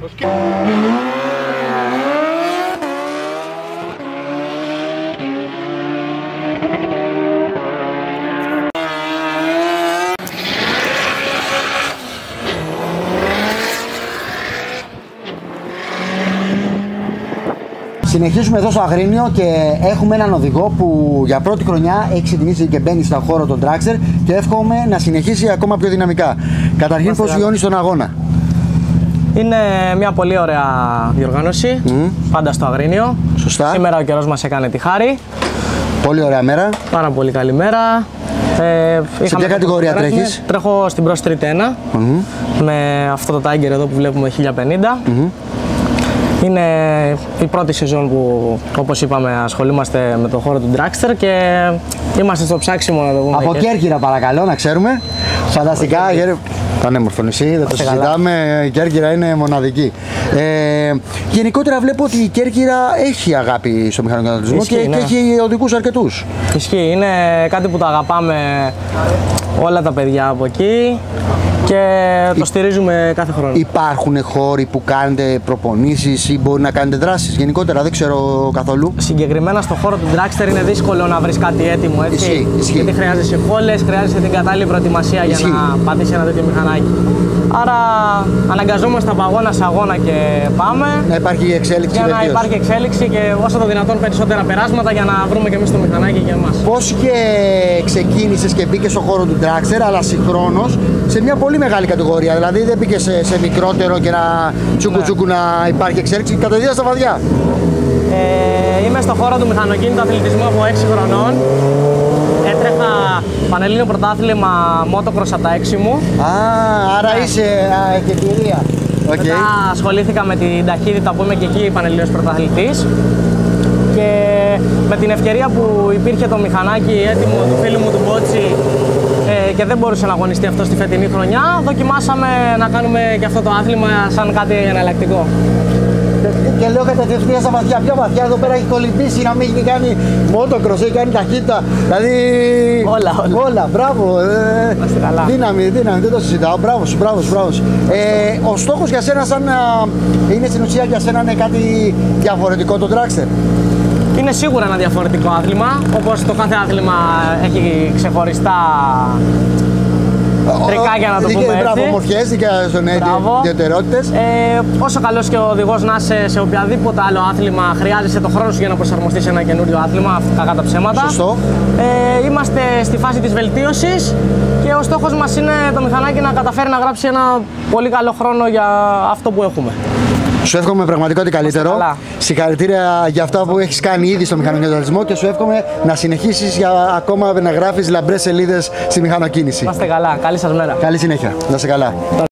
Συνεχίζουμε εδώ στο Αγρίνιο και έχουμε έναν οδηγό που για πρώτη χρονιά έχει ξεκινήσει και μπαίνει στον χώρο των Dragster και εύχομαι να συνεχίσει ακόμα πιο δυναμικά. Καταρχήν, πώς βιώνεις τον αγώνα? Είναι μια πολύ ωραία διοργάνωση, πάντα στο Αγρίνιο. Σωστά. Σήμερα ο καιρός μας έκανε τη χάρη. Πολύ ωραία μέρα. Πάρα πολύ καλή μέρα. Σε ποια κατηγορία τρέχεις? Τρέχω στην Pro Street 1 με αυτό το Tiger εδώ που βλέπουμε 1050. Είναι η πρώτη σεζόν που, όπως είπαμε, ασχολούμαστε με τον χώρο του Dragster και είμαστε στο ψάξιμο να το πούμε. Από Κέρκυρα παρακαλώ, να ξέρουμε. Φανταστικά, πανέμορφο νησί, δεν το συζητάμε, η Κέρκυρα είναι μοναδική. Γενικότερα βλέπω ότι η Κέρκυρα έχει αγάπη στο μηχανοκαταρτισμό και έχει οδικούς αρκετούς. Ισχύει, είναι κάτι που το αγαπάμε όλα τα παιδιά από εκεί και το στηρίζουμε κάθε χρόνο. Υπάρχουν χώροι που κάνετε προπονήσεις ή μπορεί να κάνετε δράσεις γενικότερα, δεν ξέρω καθόλου. Συγκεκριμένα στο χώρο του Dragster είναι δύσκολο να βρεις κάτι έτοιμο, έτσι. Ισχύει. Γιατί χρειάζεσαι πόλες, χρειάζεσαι την κατάλληλη προετοιμασία για να πατήσεις ένα τέτοιο μηχανάκι. Άρα αναγκαζόμαστε από αγώνα σε αγώνα και πάμε. Να υπάρχει εξέλιξη. Για να υπάρχει εξέλιξη και όσο το δυνατόν περισσότερα περάσματα για να βρούμε και εμείς το μηχανάκι για εμάς. Πώς και ξεκίνησες και μπήκες στο χώρο του Dragster, αλλά συγχρόνως σε μια πολύ μεγάλη κατηγορία. Δηλαδή δεν μπήκες σε μικρότερο και να τσούκου να υπάρχει εξέλιξη, κατευθείαν στα βαδιά. Είμαι στο χώρο του μηχανοκίνητου αθλητισμού από 6 χρονών. Έτρεχα πανελλήνιο πρωτάθλημα motocross από τα 6 μου. Άρα είσαι και εμπειρία. Μετά ασχολήθηκα με την ταχύτητα που είμαι και εκεί πανελλήνιος πρωταθλητής. Και με την ευκαιρία που υπήρχε το μηχανάκι έτοιμο του φίλου μου του Μπότσι και δεν μπορούσε να αγωνιστεί αυτό στη φετινή χρονιά, δοκιμάσαμε να κάνουμε και αυτό το άθλημα σαν κάτι εναλλακτικό. Και λέω κατευθείαν στα βαθιά, πιο βαθιά, εδώ πέρα έχει κολυμπήσει να μην έχει κάνει motocross, έχει κάνει ταχύτητα, δηλαδή όλα, μπράβο, δύναμη, δεν το συζητάω, μπράβο σου. Ο στόχος για σένα είναι στην ουσία για σένα είναι κάτι διαφορετικό το Dragster? Είναι σίγουρα ένα διαφορετικό άθλημα, όπως το κάθε άθλημα έχει ξεχωριστά τρικάκια να το πούμε έτσι. Μπράβο, ομορφιές, ιδιαιτερότητες. Όσο καλός και ο οδηγός να είσαι σε οποιαδήποτε άλλο άθλημα, χρειάζεσαι το χρόνο σου για να προσαρμοστείς σε ένα καινούριο άθλημα, κακά τα ψέματα. Σωστό. Είμαστε στη φάση της βελτίωσης και ο στόχος μας είναι το μηχανάκι να καταφέρει να γράψει ένα πολύ καλό χρόνο για αυτό που έχουμε. Σου εύχομαι πραγματικά ό,τι καλύτερο. Συγχαρητήρια για αυτά που έχεις κάνει ήδη στο μηχανοκινητισμό και σου εύχομαι να συνεχίσεις για ακόμα να γράφεις λαμπρές σελίδες στη μηχανοκίνηση. Είμαστε καλά. Καλή σας μέρα. Καλή συνέχεια. Να είστε καλά.